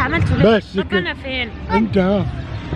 عملت ولاد. بس طب انا فين؟ انت ها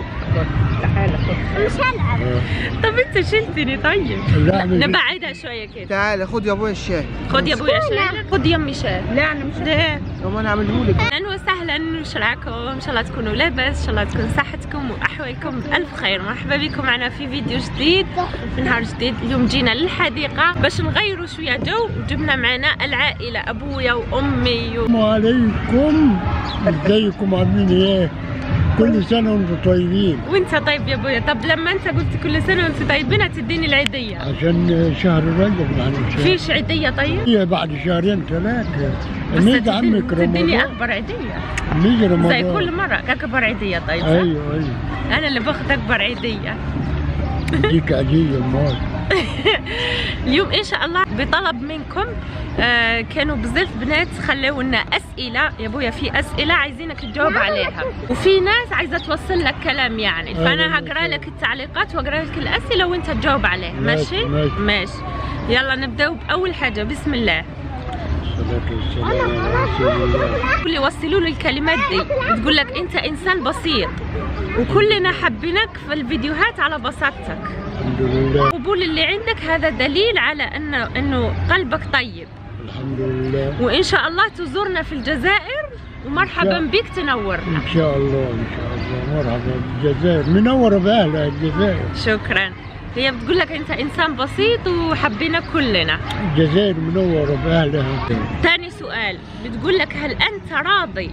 مش هلعب. طب انت شلتني طيب. لا نبعدها شويه كده. تعالى خد يا ابويا الشاي. خد يا ابويا شاي. خد يمي شاي. لا انا مش ليه؟ طب انا هعمله لك. اهلا وسهلا، وش رايكم؟ ان شاء الله تكونوا لاباس، ان شاء الله تكون صحتكم واحوالكم بالف خير. مرحبا بكم معنا في فيديو جديد في نهار جديد. اليوم جينا للحديقه باش نغيروا شويه جو، وجبنا معنا العائله، ابويا وامي السلام عليكم، ازيكم عاملين ايه؟ كل سنه وانتم طيبين. وانت طيب يا ابويا. طب لما انت قلت كل سنه وانتم طيبين تديني العيديه عشان شهر رجب يعني فيش عيديه طيب؟ هي بعد شهرين ثلاثه بس نيجي عمك تديني رمضان. اكبر عيديه نيجي رمضان زي كل مره. اكبر عيديه طيب صح؟ ايوه انا اللي باخذ اكبر عيديه. ديك عاديه المال. اليوم ان شاء الله بطلب منكم كانوا بزاف بنات خلوا لنا اسئله يا ابويا، في اسئله عايزينك تجاوب عليها، وفي ناس عايزه توصل لك كلام يعني، فانا هقرا لك التعليقات واقرا لك الاسئله وانت تجاوب عليها. ماشي؟ ماشي. يلا نبداو باول حاجه. بسم الله. الصلاة والسلام على رسول الله. اللي يوصلوا لي الكلمات دي بتقول لك انت انسان بسيط، وكلنا حبيناك في الفيديوهات على بساطتك. الحمد لله. القبول اللي عندك هذا دليل على انه قلبك طيب. الحمد لله. وان شاء الله تزورنا في الجزائر، ومرحبا بك تنورنا. ان شاء الله ان شاء الله. مرحبا بالجزائر، منوره باهلها الجزائر. شكرا. هي بتقول لك انت انسان بسيط وحبينا كلنا. الجزائر منوره باهلها. ثاني سؤال بتقول لك هل انت راضي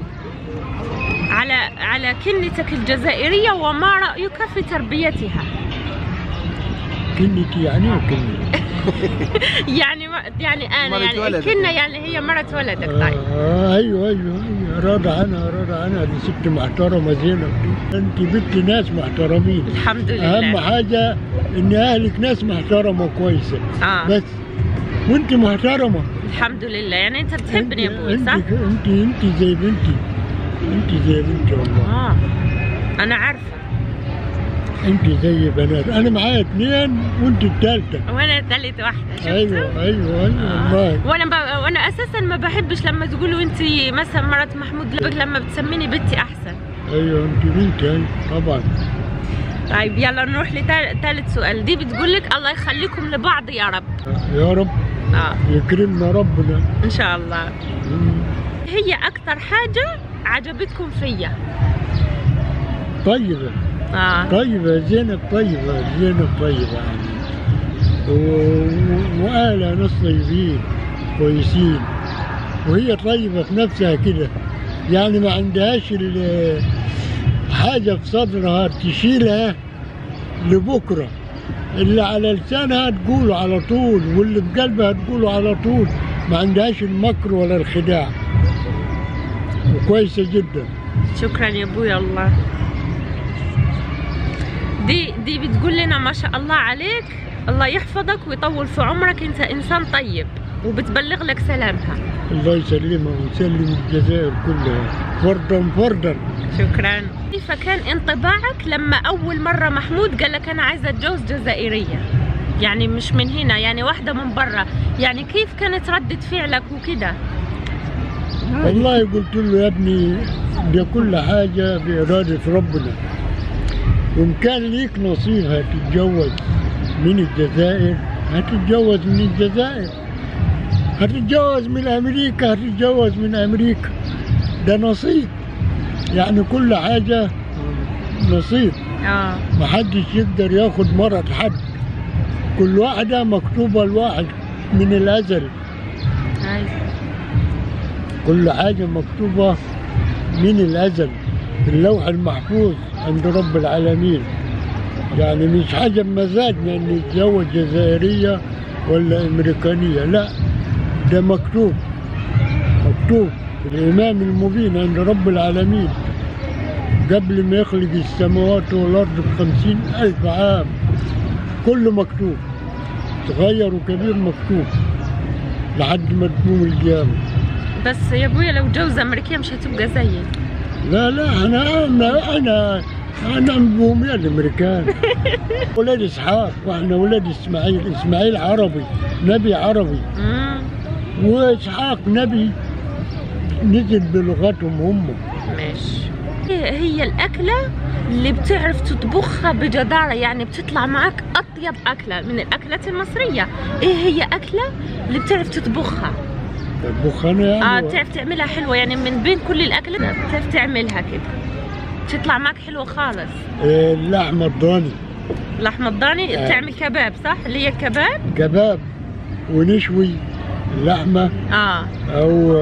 على كنتك الجزائريه، وما رايك في تربيتها؟ كنتي يعني ايه كنتي؟ يعني انا يعني الكنه يعني هي مرت ولدك. طيب ايوه راضى عنها دي ست محترمه زينب. انت بنت ناس محترمين الحمد لله. اهم حاجه ان اهلك ناس محترمه كويسه. بس وانت محترمه الحمد لله. يعني انت بتحبني يا ابوي صح؟ انت زي بنتي. انت زي بنتي والله. انا عارفه انت زي بنات. انا معايا اثنين وانت الثالثه. وانا ثالث واحده. شفت؟ ايوه والله. وانا اساسا ما بحبش لما تقولوا انت مثلا مرات محمود، لما بتسميني بنتي احسن. ايوه انت بنتي. ايوه طبعا. طيب يلا نروح لثالث سؤال. دي بتقول لك الله يخليكم لبعض يا رب. يا رب. يكرمنا ربنا ان شاء الله. هي اكثر حاجه عجبتكم فيا؟ طيبه. طيبة زينب. طيبة يعني. وأهلها ناس طيبين كويسين، وهي طيبة في نفسها كده، يعني ما عندهاش حاجة في صدرها تشيلها لبكرة. اللي على لسانها تقوله على طول، واللي في قلبها تقوله على طول. ما عندهاش المكر ولا الخداع، وكويسة جدا. شكرا يا ابويا. الله. دي بتقول لنا ما شاء الله عليك، الله يحفظك ويطول في عمرك، انت انسان طيب، وبتبلغ لك سلامها. الله يسلمها ويسلم الجزائر كلها فردا. شكرا. كيف كان انطباعك لما اول مره محمود قال لك انا عايزه اتجوز جزائريه؟ يعني مش من هنا، يعني واحده من برا، يعني كيف كانت ردة فعلك وكده؟ والله قلت له يا ابني ده كل حاجه باراده ربنا، وإن كان ليك نصيب هتتجوز من الجزائر هتتجوز من الجزائر، هتتجوز من أمريكا هتتجوز من أمريكا. ده نصيب، يعني كل حاجة نصيب. محدش يقدر ياخد مرض حد، كل واحدة مكتوبة لواحد من الأزل. كل حاجة مكتوبة من الأزل في اللوح المحفوظ عند رب العالمين. يعني مش حاجة بمزاجنا ان نتزوج جزائرية ولا امريكانية، لا، ده مكتوب الإمام المبين عند رب العالمين قبل ما يخلق السماوات والأرض ب50,000 عام. كله مكتوب، صغير وكبير مكتوب لحد ما تقوم القيامة. بس يا ابويا لو جوزة أمريكية مش هتبقى زيي. لا أنا أبوهم يا الأمريكان. ولاد إسحاق وإحنا ولاد إسماعيل عربي، نبي عربي. وإسحاق نبي نزل بلغتهم هم. ماشي. هي الأكلة اللي بتعرف تطبخها بجدارة، يعني بتطلع معك أطيب أكلة من الأكلات المصرية. إيه هي أكلة اللي بتعرف تطبخها؟ تطبخها أنا يعني؟ بتعرف تعملها حلوة، يعني من بين كل الأكلات بتعرف تعملها كده تطلع معك حلوة خالص. اللحمة الضاني. اللحمة الضاني بتعمل كباب صح؟ اللي هي الكباب؟ كباب ونشوي اللحمة. أو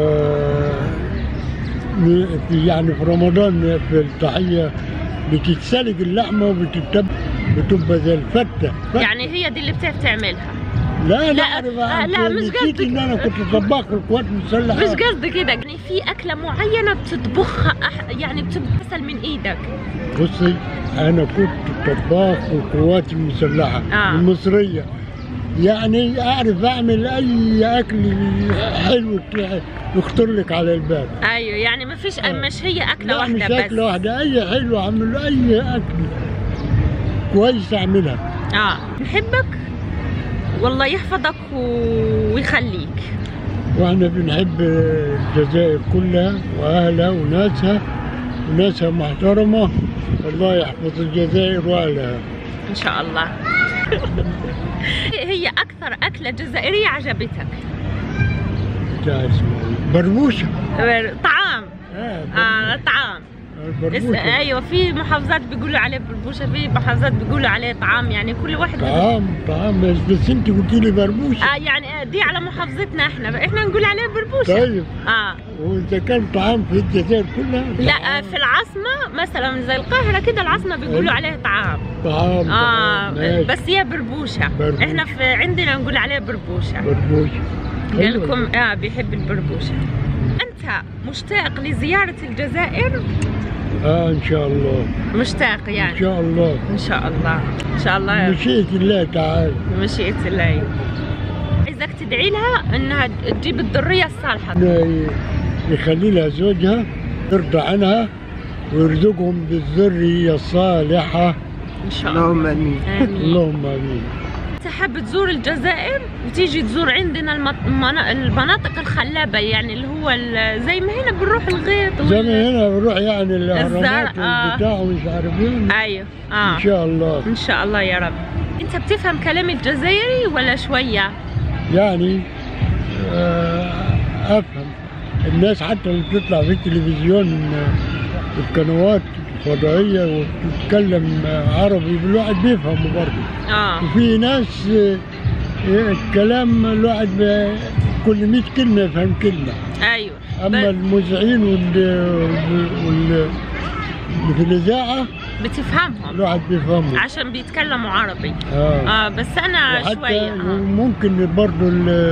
يعني في رمضان في التحية بتتسلق اللحمة بتبقى زي الفتة. يعني هي دي اللي بتعرف تعملها؟ لا أعرف. لا مش قصدي إن أنا كنت طباخ في القوات المسلحة. مش قصدي كده، يعني في أكلة معينة بتطبخها يعني بتبقى أسهل من إيدك. بصي أنا كنت طباخ في القوات المسلحة المصرية، يعني أعرف أعمل أي أكل حلو يخطر لك على الباب. أيوه يعني ما فيش مش هي أكلة واحدة مش بس. أكلة واحدة، أي حلو أعمل أي أكل كويس أعملها. نحبك والله يحفظك ويخليك. واحنا بنحب الجزائر كلها واهلها وناسها محترمه. الله يحفظ الجزائر واهلها ان شاء الله. هي اكثر اكله جزائريه عجبتك؟ بربوشه. طعام. طعام. بربوشة. ايوه في محافظات بيقولوا عليه بربوشه، في محافظات بيقولوا عليه طعام، يعني كل واحد طعام بس انت قلتي لي بربوشه. يعني دي على محافظتنا احنا نقول عليه بربوشه. طيب. واذا كان طعام في الجزائر كلها؟ لا في العاصمه مثلا زي القاهره كده العاصمه بيقولوا عليه طعام. بس هي بربوشه. احنا عندنا نقول عليه بربوشه. قال لكم بيحب البربوشه. انت مشتاق لزياره الجزائر؟ ان شاء الله. مشتاق يعني؟ ان شاء الله. ان شاء الله. ان شاء الله. مشيئة الله تعالى. مشيئة الله. عايزك تدعي لها انها تجيب الذرية الصالحة. يخلي لها زوجها يرضى عنها ويرزقهم بالذرية الصالحة. ان شاء الله. اللهم امين. اللهم امين. انت حابب تزور الجزائر وتيجي تزور عندنا المناطق الخلابه، يعني اللي هو زي ما هنا بنروح الغيط زي ما هنا بنروح يعني الاهرامات والبتاع ومش عارف ايه. ايوه ان شاء الله. ان شاء الله يا رب. انت بتفهم كلام الجزائري ولا شويه؟ يعني افهم. الناس حتى اللي بتطلع في التلفزيون القنوات فضائية وتتكلم عربي الواحد بيفهمه برضه. وفي ناس الكلام الواحد كل 100 كلمة يفهم كلمة. ايوه. اما المذيعين واللي في الإذاعة بتفهمهم. الواحد بيفهمه عشان بيتكلموا عربي. بس انا شوية ممكن برضه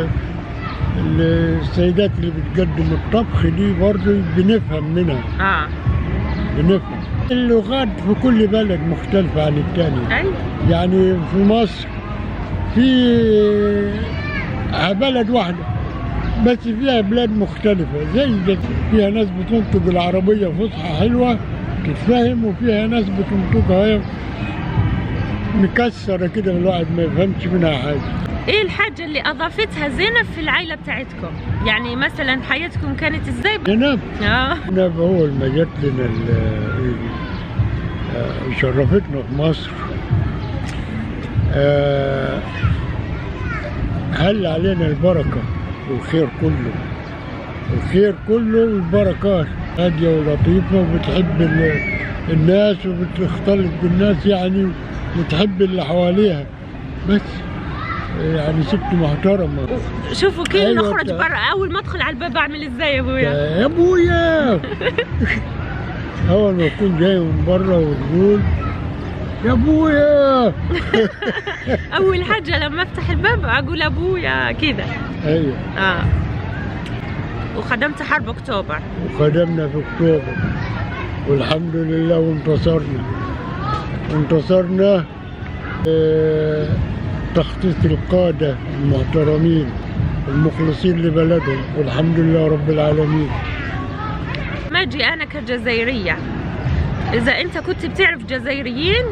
السيدات اللي بتقدم الطبخ دي برضه بنفهم منها. بنفهم. اللغات في كل بلد مختلفة عن الثاني. أيوة. يعني في مصر في بلد واحدة بس فيها بلاد مختلفة، زي فيها ناس بتنطق العربية فصحى حلوة تتفهم، وفيها ناس بتنطقها مكسرة كده الواحد ما يفهمش منها حاجة. ايه الحاجة اللي اضافتها زينب في العائلة بتاعتكم؟ يعني مثلا حياتكم كانت ازاي؟ زينب؟ زينب هو اللي جت لنا شرفتنا في مصر. هل علينا البركة والخير كله، الخير كله والبركات. هادية ولطيفة وبتحب الناس وبتختلط بالناس يعني، وتحب اللي حواليها، بس يعني ست محترمة. شوفوا كيف نخرج برا، أول ما أدخل على الباب أعمل إزاي يا أبويا؟ يا أبويا أول ما أكون جاي من برا وتقول يا أبويا أول حاجة لما أفتح الباب أقول أبويا كده. أيوه. وخدمت حرب أكتوبر. وخدمنا في أكتوبر والحمد لله، وانتصرنا تخطيط القادة المحترمين المخلصين لبلدهم، والحمد لله رب العالمين. ما أجي أنا كجزائرية، إذا أنت كنت بتعرف جزائريين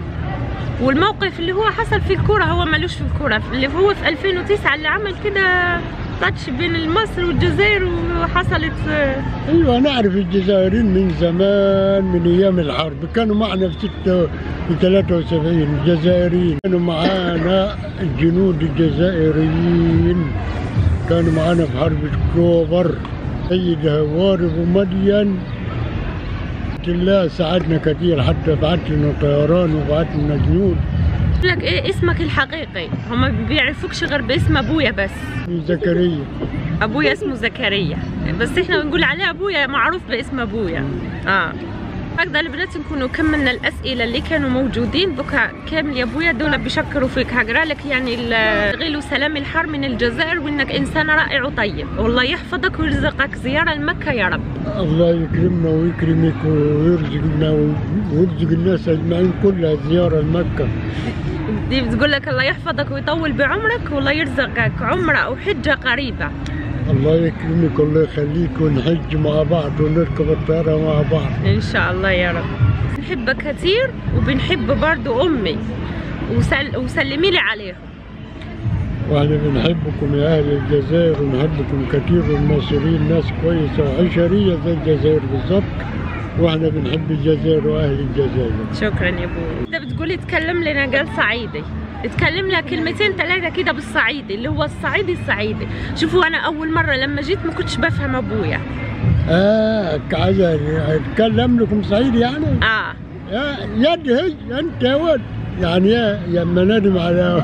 والموقف اللي هو حصل في الكرة، هو مالوش في الكرة، اللي هو في 2009 اللي عمل كده تاتش بين مصر والجزائر وحصلت. ايوه نعرف الجزائريين من زمان، من ايام الحرب كانوا معنا في 73 الجزائريين، كانوا معانا الجنود الجزائريين، كانوا معانا في حرب اكتوبر. سيد هوارب ومدين الله ساعدنا كثير، حتى بعت لنا طيران وبعت لنا جنود. لك ايه اسمك الحقيقي؟ هم ما بيعرفوكش غير باسم ابويا بس. زكريا. ابويا اسمه زكريا، بس احنا بنقول عليه ابويا، معروف باسم ابويا. هكذا البنات نكونوا كملنا الاسئله اللي كانوا موجودين. بكا كامل يا ابويا دول بيشكروا فيك، هقرا لك يعني غيلو سلام الحار من الجزائر، وانك انسان رائع وطيب، والله يحفظك ويرزقك زياره لمكه يا رب. الله يكرمنا ويكرمك ويرزقنا ويرزق الناس اجمعين كلها زياره لمكه. دي بتقول لك الله يحفظك ويطول بعمرك، والله يرزقك عمره او حجه قريبه. الله يكرمك والله يخليك، ونحج مع بعض ونركب الطياره مع بعض ان شاء الله يا رب. بنحبك كثير وبنحب برضو امي، وسلمي لي عليهم. واحنا بنحبكم يا اهل الجزائر، ونحبكم كثير، والمصريين ناس كويسه وعشريه زي الجزائر بالظبط، واحنا بنحب الجزائر واهل الجزائر. شكرا يا ابوي. انت بتقولي تكلم لنا قال صعيدي، اتكلم لك كلمتين ثلاثه كده بالصعيدي اللي هو الصعيدي. شوفوا انا اول مره لما جيت ما كنتش بفهم ابويا. عايز اتكلم لكم صعيدي يعني؟ يا هي انت يا ولد يعني، يا اما نادم على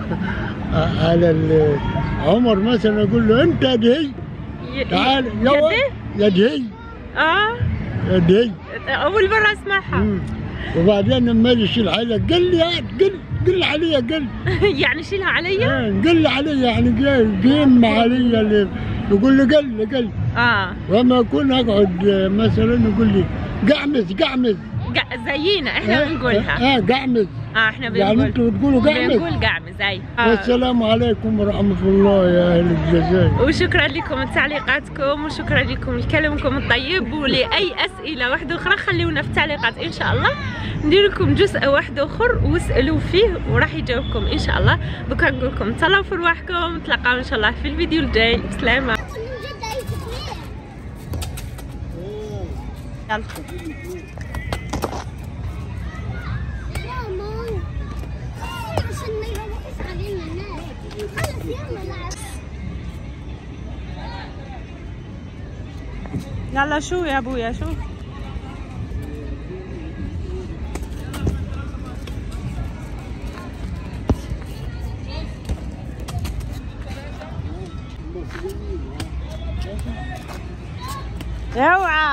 عمر مثلا اقول له انت يا دهي تعال يا ولد يا دهي. يا دهي اول مره اسمعها. وبعدين لما اجي اشيل عليها قال لي قل عليا قل يعني شيلها عليا؟ قل عليا يعني قيم عليا اللي يقول لي قل. وما اكون اقعد مثلا يقول لي قعمز زينا احنا بنقولها. قعمز. احنا بنقول يعني انتوا بتقولوا قعمز؟ بنقول قعمز. ايوه. والسلام عليكم ورحمه الله يا اهل الجزائر. وشكرا لكم تعليقاتكم، وشكرا لكم لكلامكم الطيب، ولاي اسئله واحده اخرى خليونا في التعليقات ان شاء الله، ندير لكم جزء واحد اخر واسالوا فيه وراح يجاوبكم ان شاء الله. بكره نقول لكم تهلاو في رواحكم، نتلاقاو ان شاء الله في الفيديو الجاي. بسلامه. يلا شو يا ابويا شو؟ اوعى